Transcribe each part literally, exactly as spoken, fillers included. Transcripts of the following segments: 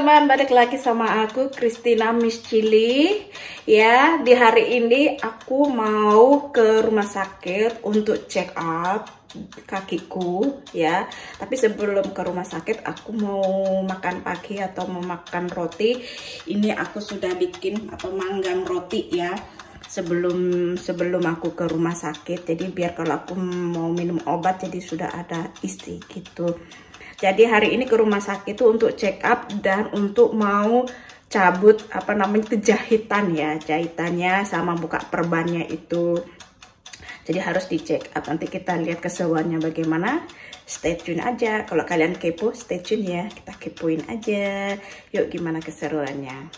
teman-teman, balik lagi sama aku Christina Miss Chili. Ya, di hari ini aku mau ke rumah sakit untuk check up kakiku ya. Tapi sebelum ke rumah sakit aku mau makan pagi atau mau makan roti. Ini aku sudah bikin atau manggang roti ya. Sebelum sebelum aku ke rumah sakit. Jadi biar kalau aku mau minum obat jadi sudah ada isi gitu. Jadi hari ini ke rumah sakit itu untuk check up dan untuk mau cabut apa namanya itu jahitan ya, jahitannya sama buka perbannya itu. Jadi harus di check up. Nanti kita lihat keseruannya bagaimana. Stay tune aja. Kalau kalian kepo, stay tune ya. Kita kepoin aja. Yuk gimana keseruannya.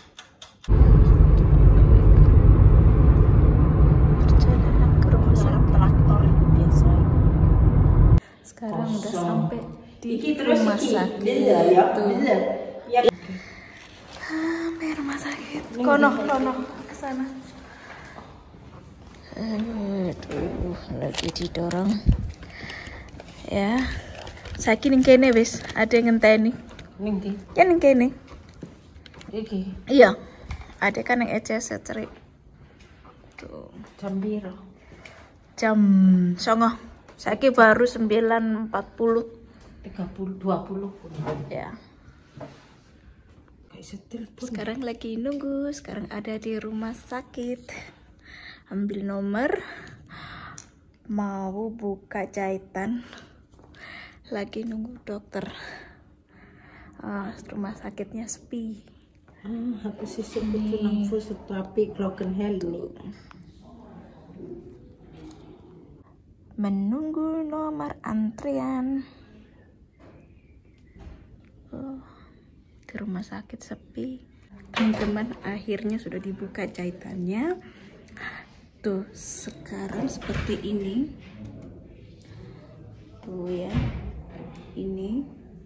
Perjalanan ke rumah sakit traktor biasa. Sekarang udah sampai di rumah sakit itu. Sampai rumah sakit. Kono, kono ke sana. Aduh, lagi didorong. Ya. Saiki ning kene wis, ada yang ngenteni. Ning ndi? Ya ning kene. Iki. Iya. Ada kan yang E C S cerik. Tuh, Jam piro? jam songo. Saiki baru sembilan empat puluh. tiga puluh, dua puluh. Ya. Kayak setel pun. Sekarang lagi nunggu, sekarang ada di rumah sakit. Ambil nomor. Mau buka jahitan. Lagi nunggu dokter. Ah, rumah sakitnya sepi. Ah, aku sih sebut nafas tapi Glocken Hell nih. Menunggu nomor antrian. Oh, ke rumah sakit sepi. Teman-teman, akhirnya sudah dibuka jahitannya. Tuh, sekarang seperti ini. Tuh ya. Ini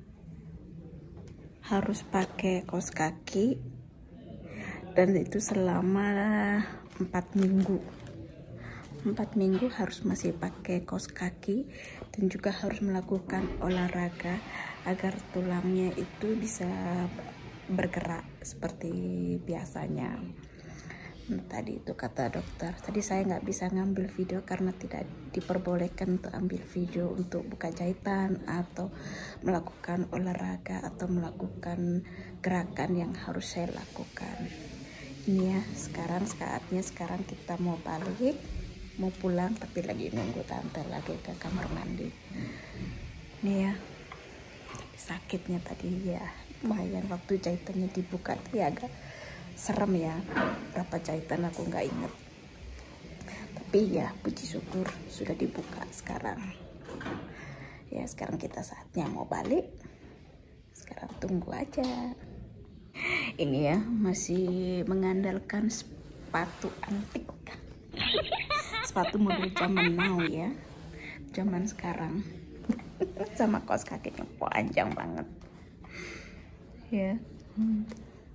harus pakai kaos kaki. Dan itu selama empat minggu. Empat minggu harus masih pakai kaos kaki dan juga harus melakukan olahraga agar tulangnya itu bisa bergerak seperti biasanya. Nah, tadi itu kata dokter. Tadi saya nggak bisa ngambil video karena tidak diperbolehkan untuk ambil video untuk buka jahitan atau melakukan olahraga atau melakukan gerakan yang harus saya lakukan. Ini ya, sekarang saatnya sekarang kita mau balik. Mau pulang tapi lagi nunggu tante lagi ke kamar mandi. Nih ya, sakitnya tadi ya lumayan waktu jahitannya dibuka tuh ya agak serem ya. Berapa jahitan aku nggak inget. Tapi ya puji syukur sudah dibuka sekarang. Ya sekarang kita saatnya mau balik. Sekarang tunggu aja. Ini ya masih mengandalkan sepatu antik. Sepatu model zaman now ya, zaman sekarang. Sama kaos kakinya panjang banget ya. hmm.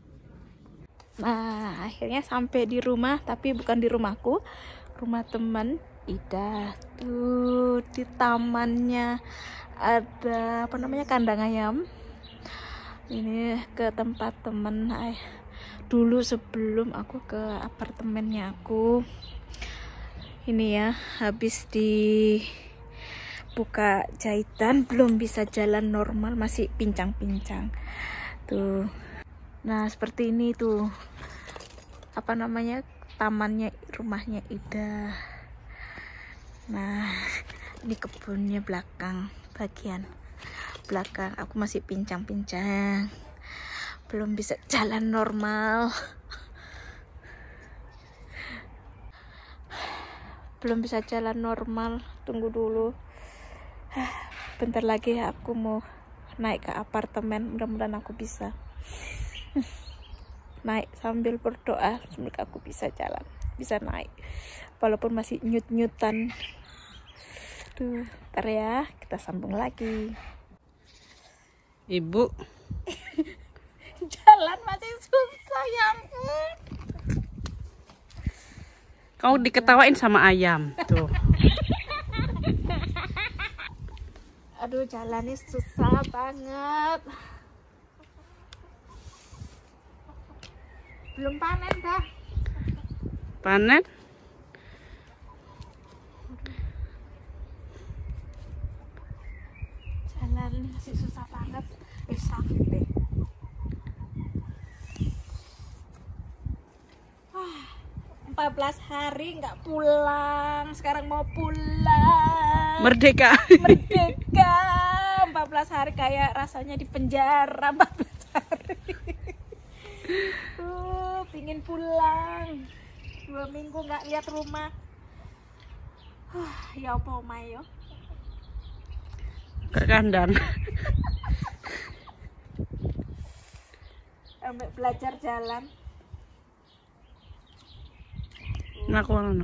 Nah akhirnya sampai di rumah, tapi bukan di rumahku, rumah teman Ida. Tuh di tamannya ada apa namanya kandang ayam. Ini ke tempat teman ay, dulu sebelum aku ke apartemennya aku. Ini ya, habis dibuka jahitan, belum bisa jalan normal, masih pincang-pincang. Tuh. Nah, seperti ini tuh. Apa namanya? Tamannya rumahnya Ida. Nah, ini kebunnya belakang, bagian belakang. Aku masih pincang-pincang. Belum bisa jalan normal. Belum bisa jalan normal, tunggu dulu. Bentar lagi aku mau naik ke apartemen, mudah-mudahan aku bisa naik sambil berdoa semoga aku bisa jalan, bisa naik walaupun masih nyut-nyutan. Tuh, ntar ya kita sambung lagi. Ibu Jalan masih susah ya ampun. kau diketawain sama ayam tuh. Aduh jalannya susah banget. Belum panen dah. Panen? Jalan ini masih susah banget. Eh, sakit deh. Wah, empat belas hari nggak pulang. Sekarang mau pulang. Merdeka. Merdeka. empat belas hari kayak rasanya di penjara empat belas hari. Tuh, pingin pulang. Dua minggu nggak lihat rumah. Huh, ya apa mayo? Ke kandang. Sampai belajar jalan. Ngaku ngono.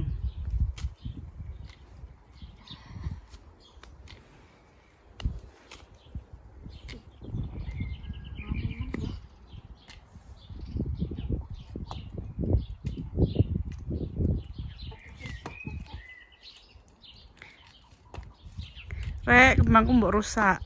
Rek, kembangku mbok rusak.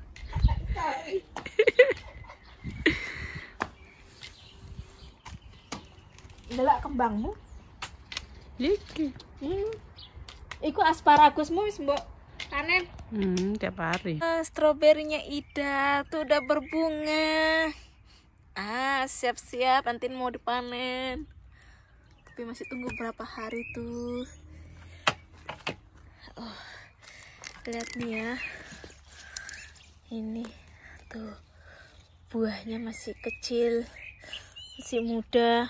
Delok kembangmu. Iki. Hmm. Iku asparagusmu wis mbok panen. Hmm, tiap hari. Ah, stroberinya Ida tuh udah berbunga. Ah, siap-siap nanti mau dipanen. Tapi masih tunggu berapa hari tuh. Oh. Lihat nih ya, ini tuh buahnya masih kecil, masih muda.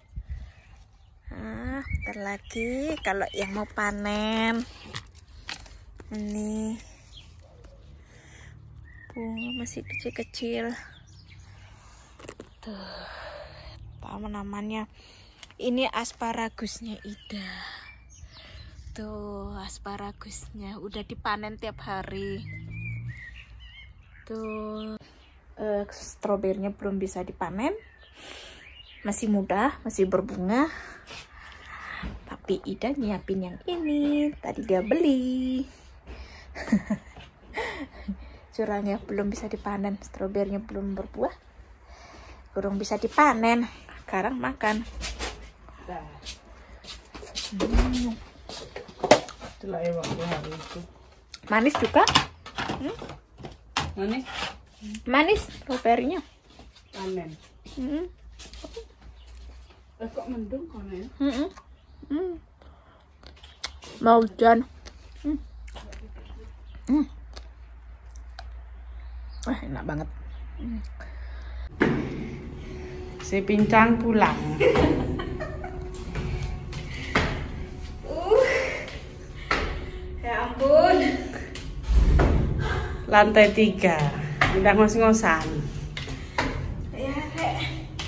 Nah, bentar lagi kalau yang mau panen, ini bunga masih kecil-kecil. Tuh, apa namanya? Ini asparagusnya Ida. Tuh, asparagusnya udah dipanen tiap hari. Tuh, uh, stroberinya belum bisa dipanen, masih muda, masih berbunga. Tapi Ida nyiapin yang ini, tadi dia beli. Curangnya belum bisa dipanen, stroberinya belum berbuah, belum bisa dipanen. Sekarang makan. Hmm. Manis juga. Hmm? Manis? Manis stroberinya. Panen. Hmm. Eh, kok mendung kono ya? Hmm. Hmm. Mau hujan. Hmm. Hmm. Wah, enak banget. Hmm. Si pincang pulang. Ya ampun. Lantai tiga. Udah ngos-ngosan. Ya, Rek.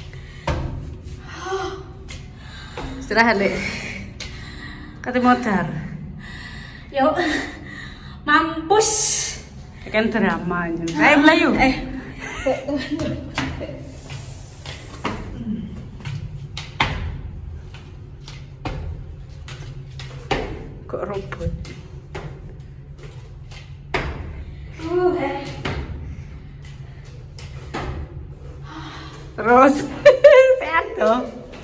Istirahat, Dek. Kate modar. Yuk. Mampus. Kan drama aja. Ayo melayu. Eh. Kok robot? Uh, eh. Terus sehat toh.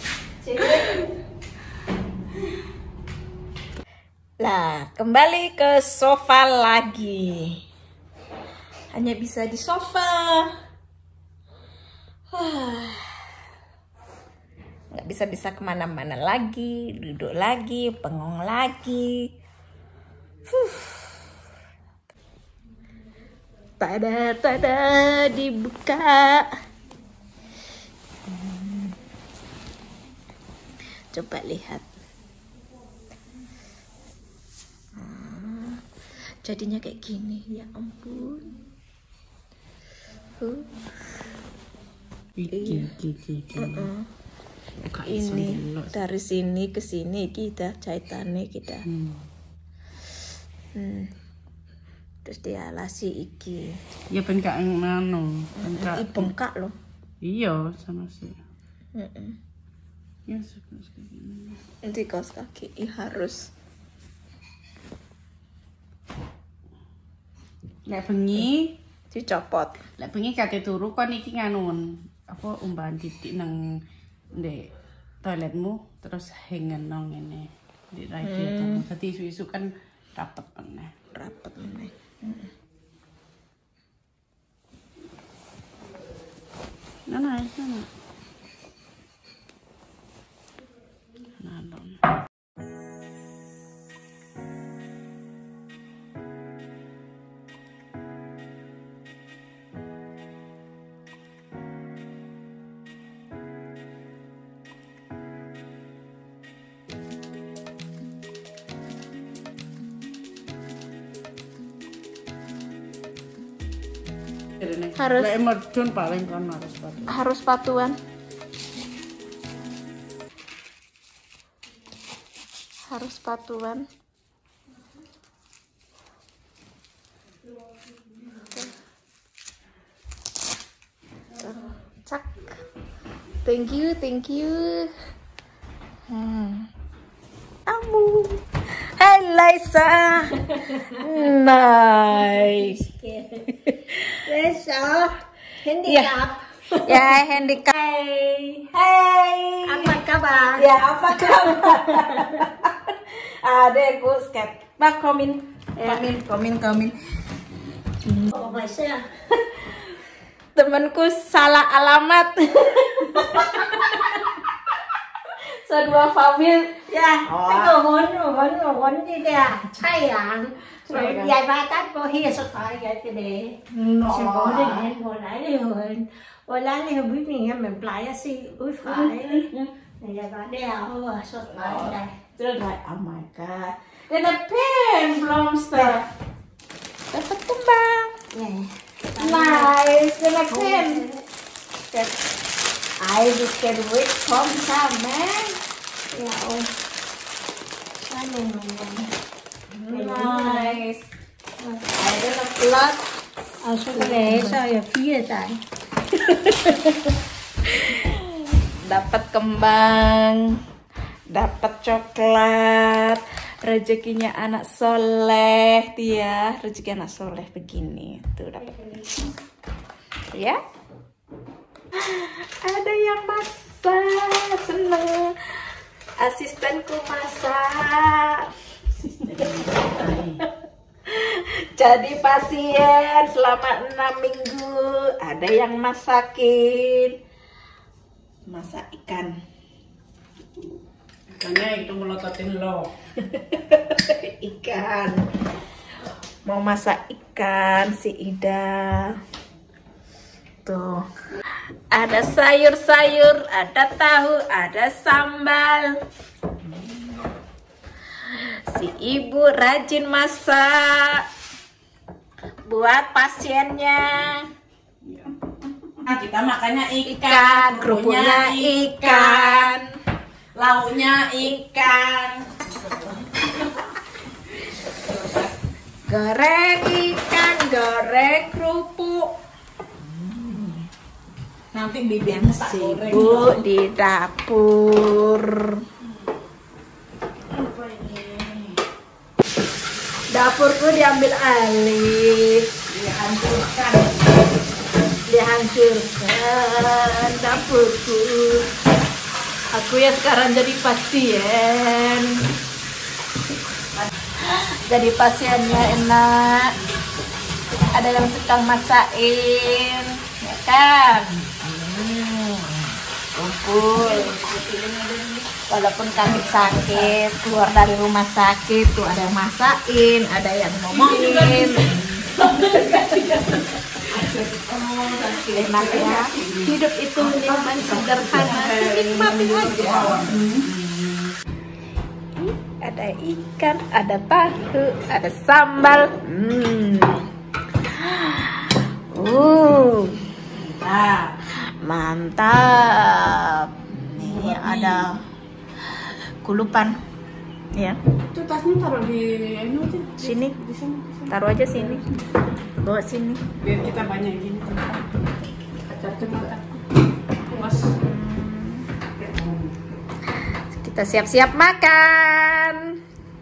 Lah, kembali ke sofa lagi. Hanya bisa di sofa. Nggak bisa-bisa kemana-mana lagi, duduk lagi, bengong lagi. Huh. Tada, tada, dibuka. Hmm. Coba lihat. Hmm. Jadinya kayak gini, ya ampun. Uh. Iki, iki, iki. Uh -uh. Kak iso Ini ndelok. dari sini ke sini kita jahitannya kita. Hmm. Hmm. Terus dialasi iki. Ya ben gak ngono. Ben gak- Iki bengkak loh. Iya, sama sih. Heeh. Ya suka sekali. Nanti kaos kaki i harus. Lek bengi, Dicopot. lek bengi kate turu kon iki nganun. Apa umbahan titik nang ndek toiletmu terus hengen nong ini di radiator. Hmm. Jadi isu-isu kan rapet meneh. Rapet meneh. Heeh. Nah, nah, nah. Nalon. Harus emergen paling kan harus patu. Harus patuan. Harus patuan. Cak. Thank you, thank you. Hmm. Amu. Hai Laisa. Nice. Besok handicap. Ya, handicap. Hai. Hai. Apa kabar? Ya, apa kabar? Adekku sket. Mak komin. Komin, komin, komin. Oh, Malaysia. Temanku salah alamat. Sedua Fabel. Dạ, Ủa? cái cô muốn muốn muốn đi nè, chay à, rồi dài ba tát cô hi sao phải vậy thì để, chỉ có đi nên cô lấy đi rồi, cô lấy đi rồi biết mình mình lại á xí úi phải, này giờ bà đeo rồi sao phải đây, Terus like, oh my god. Dan ada pen blomster. Dapat kembang. này, Nice, dan ada pen. I just can wait from some man, ya ôi, cái này mình Nice. Ada plot. à sao cái này sao giờ phía tại, Dapat kembang, dapat coklat, rezekinya anak soleh, Tia, rezeki anak soleh begini, tuh dapat, ya. Ada yang masak, seneng, asistenku masak. Jadi pasien selama enam minggu, ada yang masakin, masak ikan. Makanya itu melototin lo. Ikan, mau masak ikan si Ida. Tuh, ada sayur-sayur, ada tahu, ada sambal. Si ibu rajin masak buat pasiennya. Nah, kita makannya ikan, Ikan, kerupuknya ikan, lauknya ikan. goreng ikan, goreng kerupuk. Nanti bibirmu tak goreng. Sibuk di dapur. Dapurku diambil alih, Dihancurkan. dihancurkan dapurku. Aku ya sekarang jadi pasien. Jadi pasiennya enak. Ada yang tukang masakin, ya kan? Hmm, kumpul. Walaupun kami sakit, keluar dari rumah sakit, tuh ada yang masakin, ada yang ngomongin. Enak ya, hidup itu nikmat sederhana, nikmatin aja. Ada ikan, ada tahu, ada sambal. Hmm. Uh, Nah, mantap. Ini ada kulupan, ya. itu tasnya taruh di ini aja. Sini, Di sini, di sini. taruh aja sini, bawa sini. Biar kita banyak gini tempat. Cacat mataku. Mas. Kita siap-siap makan.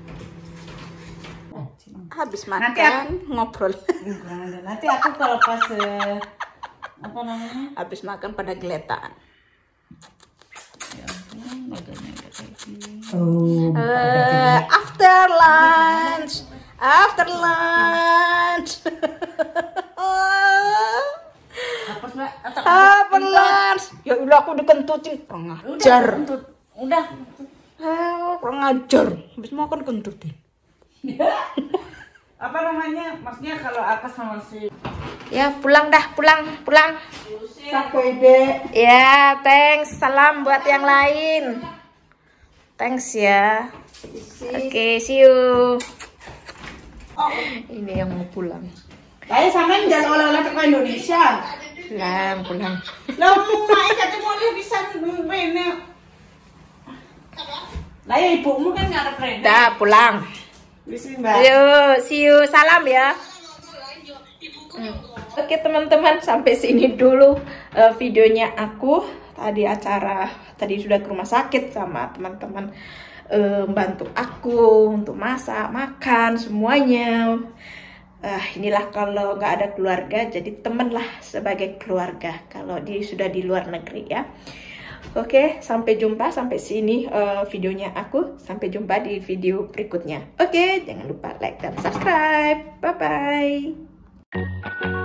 Habis makan, Nanti aku- ngobrol. Nanti aku kalau pas eh, apa namanya? Habis makan pada geletaan. Ya ampun. Oh, Uh, after lunch, after lunch. Apa Mbak? Atau After lunch. Ya udah aku dikentutin. Kurang ajar. udah. Ah, kurang ajar. Habis makan kentutin. Apa namanya? Maksudnya kalau apa sama si Ya pulang dah, pulang, pulang. sampai deh. Ya, thanks. Salam buat yang lain. Thanks ya. Oke, see you. Ini yang mau pulang. Saya sama jangan oleh-oleh ke Indonesia. Pulang, pulang. Lah mau kata mau bisa rene. Lah ya ibumu kan nggak ada rene. Dah, pulang. Bisa Mbak. Yuk, see you. Salam ya. Hmm. Oke teman-teman, sampai sini dulu uh, videonya aku. Tadi acara, tadi sudah ke rumah sakit sama teman-teman, uh, bantu aku untuk masak, makan, semuanya. Uh, inilah kalau nggak ada keluarga, jadi temen lah sebagai keluarga kalau di sudah di luar negeri ya. Oke, sampai jumpa, sampai sini uh, videonya aku. Sampai jumpa di video berikutnya. Oke, jangan lupa like dan subscribe. Bye-bye.